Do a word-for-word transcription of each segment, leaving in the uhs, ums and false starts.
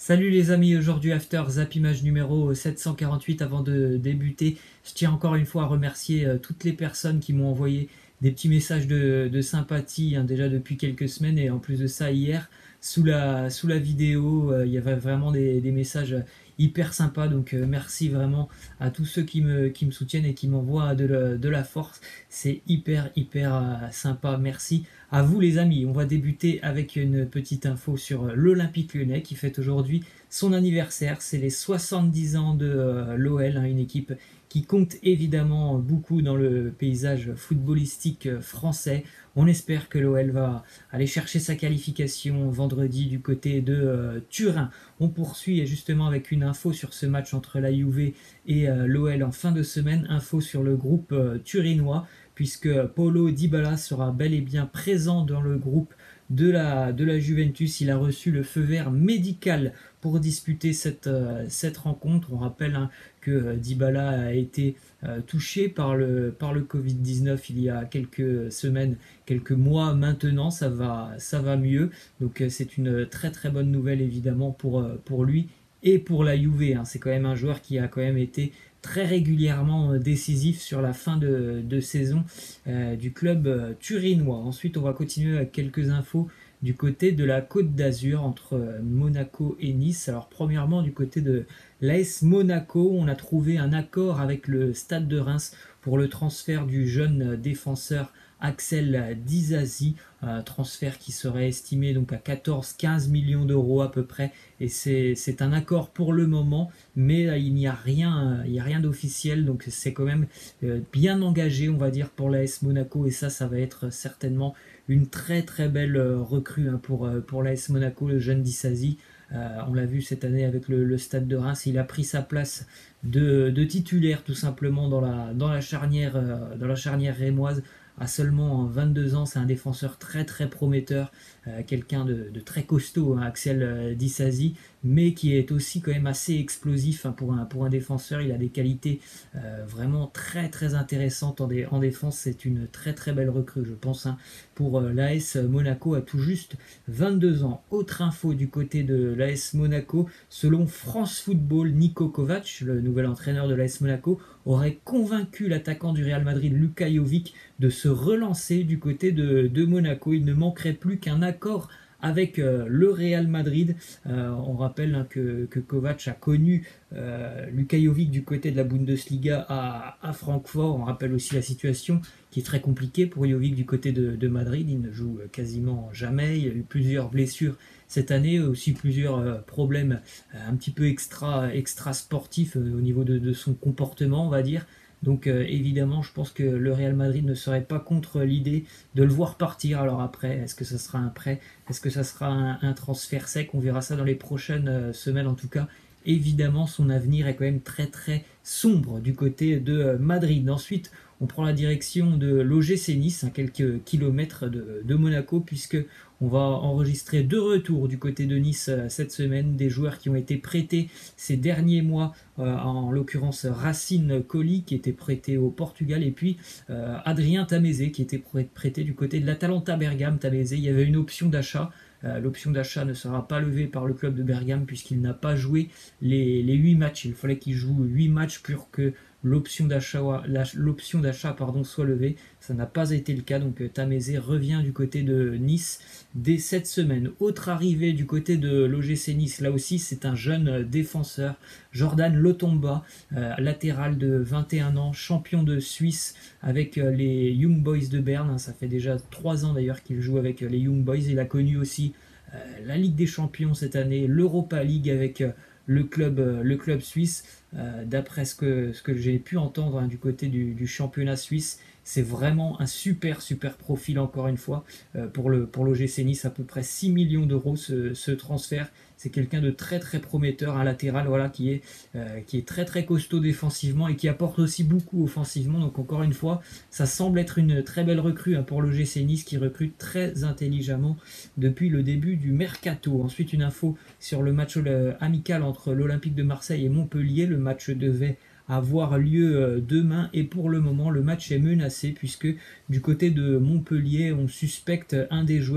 Salut les amis, aujourd'hui After Zap Image numéro sept cent quarante-huit. Avant de débuter, je tiens encore une fois à remercier euh, toutes les personnes qui m'ont envoyé des petits messages de, de sympathie hein, déjà depuis quelques semaines, et en plus de ça hier sous la, sous la vidéo euh, il y avait vraiment des, des messages hyper sympas, donc euh, merci vraiment à tous ceux qui me, qui me soutiennent et qui m'envoient de, la- de la force. C'est hyper hyper euh, sympa, merci à vous les amis. On va débuter avec une petite info sur l'Olympique Lyonnais qui fête aujourd'hui son anniversaire. C'est les soixante-dix ans de euh, l'O L, hein, une équipe qui compte évidemment beaucoup dans le paysage footballistique français. On espère que l'O L va aller chercher sa qualification vendredi du côté de euh, Turin. On poursuit justement avec une info sur ce match entre la Juve et euh, l'O L en fin de semaine. Info sur le groupe euh, turinois, puisque Paulo Dybala sera bel et bien présent dans le groupe de la, de la Juventus. Il a reçu le feu vert médical pour disputer cette, euh, cette rencontre. On rappelle hein, que euh, Dybala a été euh, touché par le, par le Covid dix-neuf il y a quelques semaines, quelques mois maintenant. Ça va, ça va mieux. Donc euh, c'est une très très bonne nouvelle évidemment pour, euh, pour lui et pour la Juve. Hein. C'est quand même un joueur qui a quand même été très régulièrement euh, décisif sur la fin de, de saison euh, du club euh, turinois. Ensuite, on va continuer avec quelques infos du côté de la Côte d'Azur entre euh, Monaco et Nice. Alors premièrement, du côté de l'A S Monaco, on a trouvé un accord avec le Stade de Reims pour le transfert du jeune défenseur Axel Disasi, un transfert qui serait estimé donc à quatorze à quinze millions d'euros à peu près, et c'est un accord pour le moment, mais euh, il n'y a rien, il n'y a rien d'officiel, donc c'est quand même euh, bien engagé, on va dire, pour l'A S Monaco, et ça, ça va être certainement une très très belle euh, recrue hein, pour, euh, pour l'A S Monaco, le jeune Disasi. Euh, on l'a vu cette année avec le, le Stade de Reims, il a pris sa place de, de titulaire tout simplement dans la, dans la charnière, euh, dans la charnière rémoise. À seulement vingt-deux ans, c'est un défenseur très très prometteur, euh, quelqu'un de, de très costaud, hein, Axel euh, Disasi, mais qui est aussi quand même assez explosif hein, pour, un, pour un défenseur. Il a des qualités euh, vraiment très très intéressantes en, dé, en défense. C'est une très très belle recrue, je pense, hein, pour euh, l'A S Monaco à tout juste vingt-deux ans. Autre info du côté de l'A S Monaco, selon France Football, Niko Kovac, le nouvel entraîneur de l'A S Monaco, aurait convaincu l'attaquant du Real Madrid, Luka Jovic, de se relancer du côté de, de Monaco. Il ne manquerait plus qu'un accord avec euh, le Real Madrid. Euh, on rappelle hein, que, que Kovac a connu euh, Luka Jovic du côté de la Bundesliga à, à Francfort. On rappelle aussi la situation qui est très compliquée pour Jovic du côté de, de Madrid. Il ne joue quasiment jamais. Il y a eu plusieurs blessures cette année, aussi plusieurs euh, problèmes euh, un petit peu extra, extra sportifs euh, au niveau de, de son comportement, on va dire. Donc euh, évidemment, je pense que le Real Madrid ne serait pas contre l'idée de le voir partir. Alors après, est-ce que ça sera un prêt? Est-ce que ça sera un, un transfert sec? On verra ça dans les prochaines euh, semaines en tout cas. Évidemment, son avenir est quand même très très sombre du côté de euh, Madrid. Ensuite, on prend la direction de l'O G C Nice, à quelques kilomètres de, de Monaco, puisque on va enregistrer deux retours du côté de Nice euh, cette semaine, des joueurs qui ont été prêtés ces derniers mois, euh, en l'occurrence Racine Colli qui était prêté au Portugal, et puis euh, Adrien Tamézé qui était prêté du côté de l'Atalanta Bergame. Tamézé, il y avait une option d'achat. Euh, L'option d'achat ne sera pas levée par le club de Bergame puisqu'il n'a pas joué les, les huit matchs. Il fallait qu'il joue huit matchs pour que l'option d'achat l'option d'achat pardon soit levée. Ça n'a pas été le cas, donc Tamézé revient du côté de Nice dès cette semaine. Autre arrivée du côté de l'O G C Nice, là aussi c'est un jeune défenseur, Jordan Lotomba, euh, latéral de vingt et un ans, champion de Suisse avec euh, les Young Boys de Berne. Ça fait déjà trois ans d'ailleurs qu'il joue avec euh, les Young Boys. Il a connu aussi euh, la Ligue des Champions cette année, l'Europa League avec euh, le club, euh, le club suisse. Euh, D'après ce que, ce que j'ai pu entendre hein, du côté du, du championnat suisse, c'est vraiment un super super profil encore une fois euh, pour le pour l'O G C Nice, à peu près six millions d'euros ce, ce transfert. C'est quelqu'un de très très prometteur, un latéral voilà qui est euh, qui est très très costaud défensivement et qui apporte aussi beaucoup offensivement. Donc encore une fois, ça semble être une très belle recrue hein, pour l'O G C Nice, qui recrute très intelligemment depuis le début du mercato. Ensuite, une info sur le match le, amical entre l'Olympique de Marseille et Montpellier. Le match devait avoir lieu demain et pour le moment le match est menacé puisque du côté de Montpellier on suspecte un des joueurs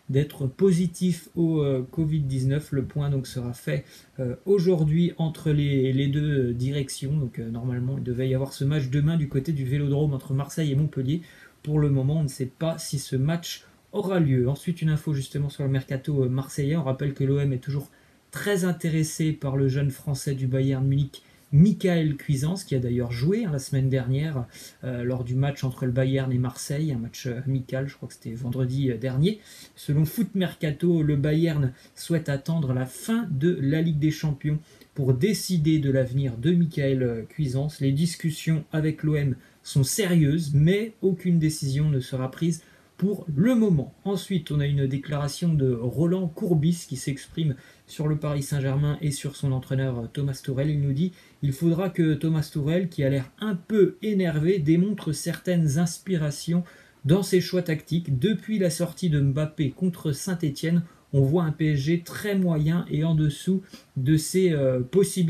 d'être positif au euh, Covid dix-neuf. Le point donc sera fait euh, aujourd'hui entre les, les deux directions. Donc euh, normalement il devait y avoir ce match demain du côté du Vélodrome entre Marseille et Montpellier. Pour le moment on ne sait pas si ce match aura lieu. Ensuite une info justement sur le mercato euh, marseillais. On rappelle que l'O M est toujours très intéressé par le jeune français du Bayern Munich, Michael Cuisance, qui a d'ailleurs joué hein, la semaine dernière euh, lors du match entre le Bayern et Marseille, un match euh, amical, je crois que c'était vendredi euh, dernier. Selon Foot Mercato, le Bayern souhaite attendre la fin de la Ligue des Champions pour décider de l'avenir de Michael euh, Cuisance. Les discussions avec l'O M sont sérieuses, mais aucune décision ne sera prise pour le moment. Ensuite, on a une déclaration de Roland Courbis qui s'exprime sur le Paris Saint-Germain et sur son entraîneur Thomas Tuchel. Il nous dit « Il faudra que Thomas Tuchel, qui a l'air un peu énervé, démontre certaines inspirations dans ses choix tactiques. Depuis la sortie de Mbappé contre Saint-Etienne, on voit un P S G très moyen et en dessous de ses euh, possibilités. »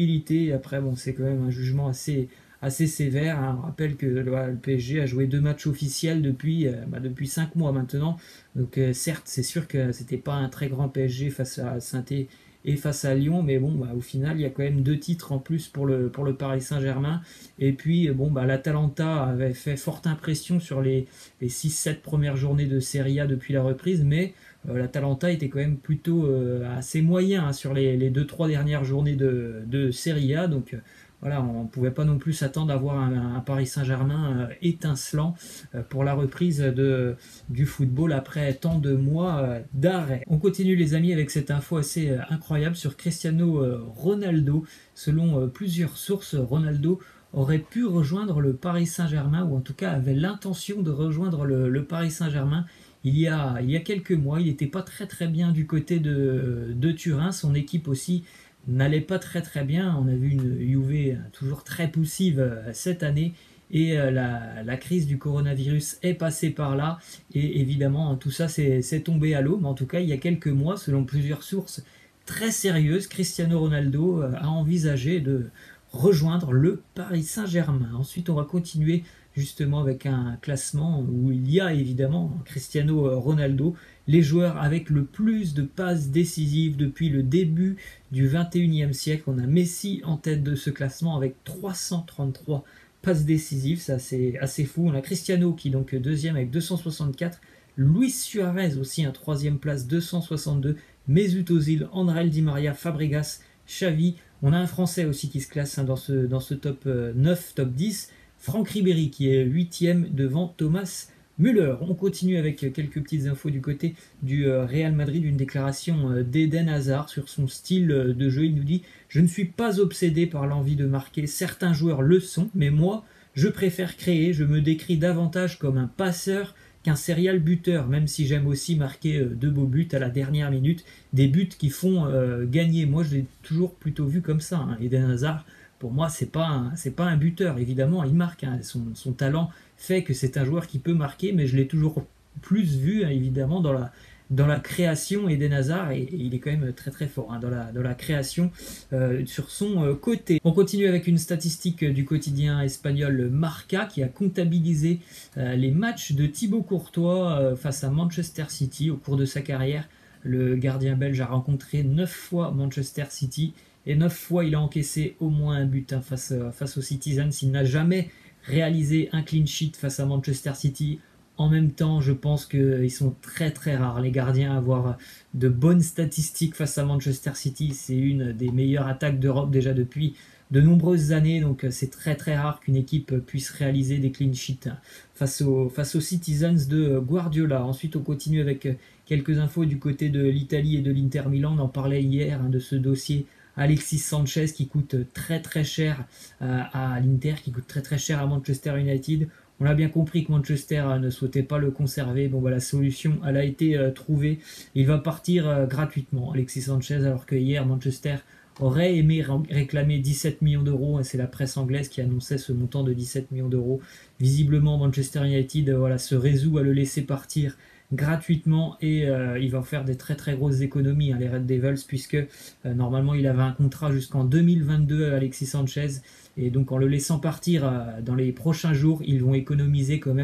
Après, bon, c'est quand même un jugement assez... assez sévère. Hein. On rappelle que le, le P S G a joué deux matchs officiels depuis, euh, bah, depuis cinq mois maintenant. Donc euh, certes, c'est sûr que c'était pas un très grand P S G face à Saint-Étienne et face à Lyon, mais bon, bah, au final, il y a quand même deux titres en plus pour le, pour le Paris Saint-Germain. Et puis, bon, bah, l'Atalanta avait fait forte impression sur les, les six sept premières journées de Serie A depuis la reprise, mais euh, l'Atalanta était quand même plutôt euh, assez moyen hein, sur les, les deux trois dernières journées de, de Serie A. Donc, euh, voilà, on ne pouvait pas non plus s'attendre à avoir un, un Paris Saint-Germain euh, étincelant euh, pour la reprise de, du football après tant de mois euh, d'arrêt. On continue les amis avec cette info assez euh, incroyable sur Cristiano euh, Ronaldo. Selon euh, plusieurs sources, Ronaldo aurait pu rejoindre le Paris Saint-Germain, ou en tout cas avait l'intention de rejoindre le, le Paris Saint-Germain. Il y, a, il y a quelques mois, il n'était pas très très bien du côté de, de Turin, son équipe aussi n'allait pas très très bien. On a vu une Juve toujours très poussive cette année et la, la crise du coronavirus est passée par là et évidemment tout ça c'est tombé à l'eau. Mais en tout cas il y a quelques mois, selon plusieurs sources très sérieuses, Cristiano Ronaldo a envisagé de rejoindre le Paris Saint-Germain. Ensuite on va continuer justement avec un classement où il y a évidemment Cristiano Ronaldo, les joueurs avec le plus de passes décisives depuis le début du vingt et unième siècle. On a Messi en tête de ce classement avec trois cent trente-trois passes décisives, ça c'est assez fou. On a Cristiano qui est donc deuxième avec deux cent soixante-quatre, Luis Suarez aussi en troisième place, deux cent soixante-deux, Mesut Özil, André Di Maria, Fabregas, Xavi. On a un Français aussi qui se classe hein, dans, ce, dans ce top neuf, top dix, Franck Ribéry qui est huitième devant Thomas Müller. On continue avec quelques petites infos du côté du Real Madrid, une déclaration d'Eden Hazard sur son style de jeu. Il nous dit « Je ne suis pas obsédé par l'envie de marquer, certains joueurs le sont, mais moi, je préfère créer, je me décris davantage comme un passeur qu'un serial buteur, même si j'aime aussi marquer de beaux buts à la dernière minute, des buts qui font euh, gagner. » Moi, je l'ai toujours plutôt vu comme ça, hein. Eden Hazard, pour moi, c'est pas un, c'est pas un buteur. Évidemment, il marque. Hein. Son, son talent fait que c'est un joueur qui peut marquer, mais je l'ai toujours plus vu, hein, évidemment, dans la, dans la création. Eden Hazard, et, et il est quand même très très fort hein, dans, la, dans la création euh, sur son euh, côté. On continue avec une statistique du quotidien espagnol Marca qui a comptabilisé euh, les matchs de Thibaut Courtois euh, face à Manchester City au cours de sa carrière. Le gardien belge a rencontré neuf fois Manchester City. Et neuf fois, il a encaissé au moins un but hein, face, euh, face aux Citizens. Il n'a jamais réalisé un clean sheet face à Manchester City. En même temps, je pense qu'ils sont très très rares, les gardiens, à avoir de bonnes statistiques face à Manchester City. C'est une des meilleures attaques d'Europe déjà depuis de nombreuses années. Donc c'est très très rare qu'une équipe puisse réaliser des clean sheets face aux, face aux Citizens de Guardiola. Ensuite, on continue avec quelques infos du côté de l'Italie et de l'Inter Milan. On en parlait hier hein, de ce dossier Alexis Sanchez qui coûte très très cher euh, à l'Inter, qui coûte très très cher à Manchester United. On a bien compris que Manchester euh, ne souhaitait pas le conserver. Bon, bah, la solution, elle a été euh, trouvée. Il va partir euh, gratuitement, Alexis Sanchez, alors que hier, Manchester aurait aimé réclamer dix-sept millions d'euros. C'est la presse anglaise qui annonçait ce montant de dix-sept millions d'euros. Visiblement, Manchester United euh, voilà, se résout à le laisser partir gratuitement et euh, il va faire des très très grosses économies hein, les Red Devils, puisque euh, normalement il avait un contrat jusqu'en deux mille vingt-deux Alexis Sanchez, et donc en le laissant partir euh, dans les prochains jours, ils vont économiser quand même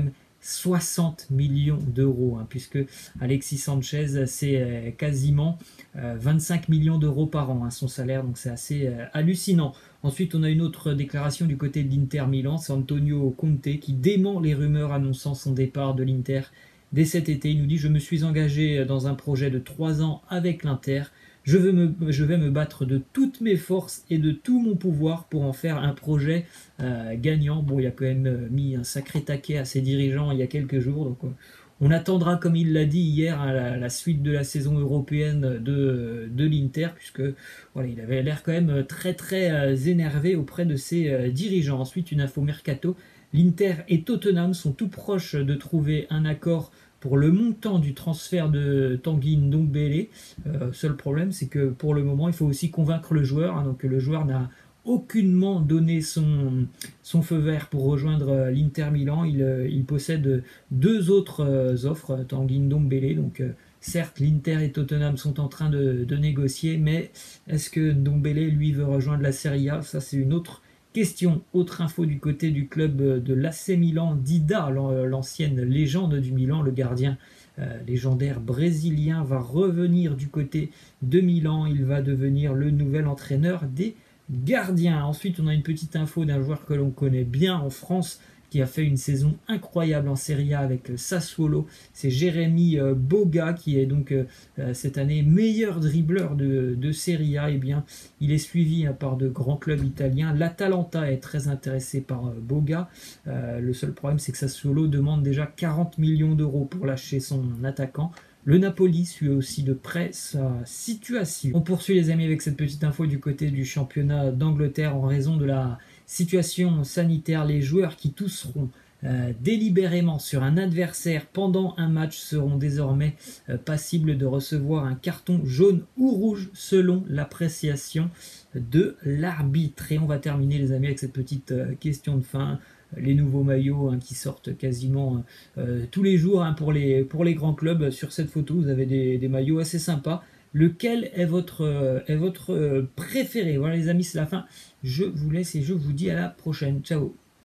soixante millions d'euros, hein, puisque Alexis Sanchez, c'est euh, quasiment euh, vingt-cinq millions d'euros par an, hein, son salaire, donc c'est assez euh, hallucinant. Ensuite, on a une autre déclaration du côté de l'Inter Milan, c'est Antonio Conte qui dément les rumeurs annonçant son départ de l'Inter dès cet été. Il nous dit: je me suis engagé dans un projet de trois ans avec l'Inter. Je, veux me, je vais me battre de toutes mes forces et de tout mon pouvoir pour en faire un projet euh, gagnant. Bon, il a quand même mis un sacré taquet à ses dirigeants il y a quelques jours. Donc, euh, on attendra, comme il l'a dit hier, à la, la suite de la saison européenne de, de l'Inter, puisque voilà, il avait l'air quand même très très euh, énervé auprès de ses euh, dirigeants. Ensuite, une info mercato. L'Inter et Tottenham sont tout proches de trouver un accord pour le montant du transfert de Tanguy Ndombele. Euh, seul problème, c'est que pour le moment, il faut aussi convaincre le joueur. Hein, donc le joueur n'a aucunement donné son, son feu vert pour rejoindre l'Inter Milan. Il, il possède deux autres euh, offres, Tanguy Ndombele. Donc euh, certes, l'Inter et Tottenham sont en train de, de négocier, mais est-ce que Ndombele, lui, veut rejoindre la Serie A? Ça, c'est une autre question. Autre info du côté du club de l'A C Milan, Dida, l'ancienne légende du Milan, le gardien euh, légendaire brésilien, va revenir du côté de Milan. Il va devenir le nouvel entraîneur des gardiens. Ensuite, on a une petite info d'un joueur que l'on connaît bien en France, qui a fait une saison incroyable en Serie A avec Sassuolo. C'est Jérémy Boga, qui est donc euh, cette année meilleur dribbleur de, de Serie A. Et bien, il est suivi hein, par de grands clubs italiens. L'Atalanta est très intéressé par euh, Boga. Euh, le seul problème, c'est que Sassuolo demande déjà quarante millions d'euros pour lâcher son attaquant. Le Napoli suit aussi de près sa situation. On poursuit les amis avec cette petite info du côté du championnat d'Angleterre. En raison de la situation sanitaire, les joueurs qui tousseront euh, délibérément sur un adversaire pendant un match seront désormais euh, passibles de recevoir un carton jaune ou rouge selon l'appréciation de l'arbitre. Et on va terminer les amis avec cette petite euh, question de fin. Les nouveaux maillots hein, qui sortent quasiment euh, tous les jours hein, pour, les, pour les grands clubs. Sur cette photo, vous avez des, des maillots assez sympas. Lequel est votre, euh, est votre euh, préféré? Voilà les amis, c'est la fin. Je vous laisse et je vous dis à la prochaine. Ciao.